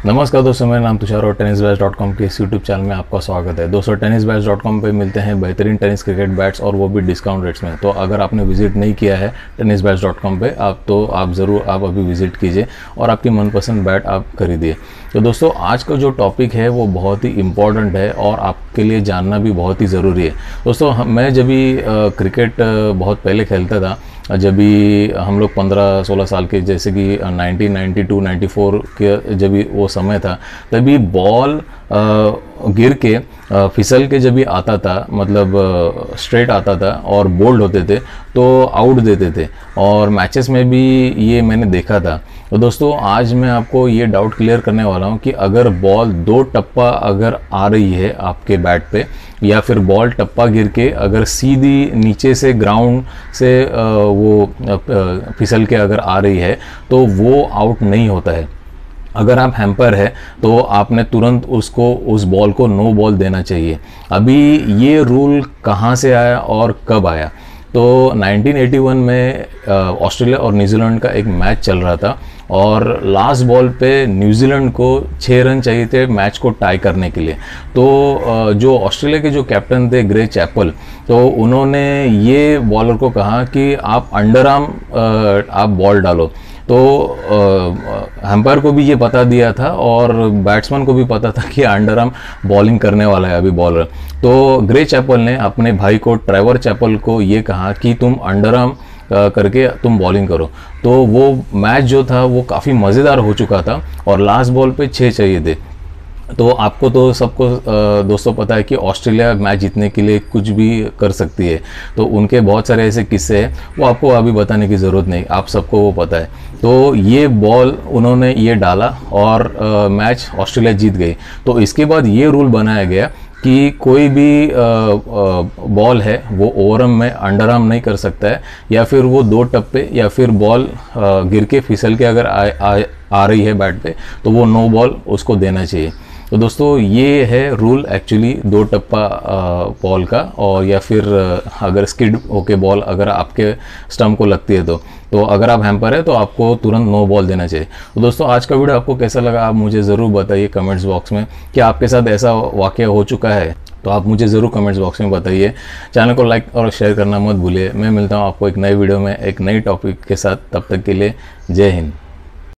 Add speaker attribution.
Speaker 1: नमस्कार दोस्तों, मेरा नाम तुषार और tennisbats.com के इस यूट्यूब चैनल में आपका स्वागत है। दोस्तों, tennisbats.com पे मिलते हैं बेहतरीन टेनिस क्रिकेट बैट्स और वो भी डिस्काउंट रेट्स में। तो अगर आपने विजिट नहीं किया है tennisbats.com पे आप ज़रूर अभी विजिट कीजिए और आपकी मनपसंद बैट आप खरीदिए। तो दोस्तों, आज का जो टॉपिक है वो बहुत ही इम्पॉर्टेंट है और आपके लिए जानना भी बहुत ही ज़रूरी है। दोस्तों, मैं जब भी क्रिकेट बहुत पहले खेलता था, जब भी हम लोग 15-16 साल के, जैसे कि 1992-94 के जब भी वो समय था, तभी बॉल गिर के फिसल के जब भी आता था, मतलब स्ट्रेट आता था और बोल्ड होते थे तो आउट देते थे और मैचेस में भी ये मैंने देखा था। तो दोस्तों, आज मैं आपको ये डाउट क्लियर करने वाला हूँ कि अगर बॉल 2 टप्पा अगर आ रही है आपके बैट पे, या फिर बॉल टप्पा गिर के अगर सीधी नीचे से ग्राउंड से वो फिसल के अगर आ रही है तो वो आउट नहीं होता है। अगर आप हैम्पर है तो आपने तुरंत उस बॉल को नो बॉल देना चाहिए। अभी ये रूल कहाँ से आया और कब आया? तो 1981 में ऑस्ट्रेलिया और न्यूजीलैंड का एक मैच चल रहा था और लास्ट बॉल पे न्यूजीलैंड को 6 रन चाहिए थे मैच को टाई करने के लिए। तो जो ऑस्ट्रेलिया के जो कैप्टन थे ग्रे चैपल, तो उन्होंने ये बॉलर को कहा कि आप अंडर आर्म आप बॉल डालो। तो हैम्पर को भी ये बता दिया था और बैट्समैन को भी पता था कि अंडर आर्म बॉलिंग करने वाला है अभी बॉलर। तो ग्रे चैपल ने अपने भाई को, ट्रेवर चैपल को, ये कहा कि तुम अंडर आर्म करके तुम बॉलिंग करो। तो वो मैच जो था वो काफ़ी मज़ेदार हो चुका था और लास्ट बॉल पे 6 चाहिए थे। तो आपको तो सबको दोस्तों पता है कि ऑस्ट्रेलिया मैच जीतने के लिए कुछ भी कर सकती है। तो उनके बहुत सारे ऐसे किस्से हैं, वो आपको अभी बताने की ज़रूरत नहीं, आप सबको वो पता है। तो ये बॉल उन्होंने ये डाला और मैच ऑस्ट्रेलिया जीत गई। तो इसके बाद ये रूल बनाया गया कि कोई भी बॉल है वो ओवरआर्म में अंडर आर्म नहीं कर सकता है, या फिर वो 2 टप्पे या फिर बॉल गिर के फिसल के अगर आ रही है बैट पे तो वो नो बॉल उसको देना चाहिए। तो दोस्तों, ये है रूल एक्चुअली 2 टप्पा बॉल का, और या फिर अगर स्किड होके बॉल अगर आपके स्टंप को लगती है तो अगर आप हैम्पर है तो आपको तुरंत नो बॉल देना चाहिए। तो दोस्तों, आज का वीडियो आपको कैसा लगा आप मुझे ज़रूर बताइए कमेंट्स बॉक्स में। कि आपके साथ ऐसा वाक़या हो चुका है तो आप मुझे ज़रूर कमेंट्स बॉक्स में बताइए। चैनल को लाइक और शेयर करना मत भूलिए। मैं मिलता हूँ आपको एक नई वीडियो में एक नई टॉपिक के साथ। तब तक के लिए जय हिंद।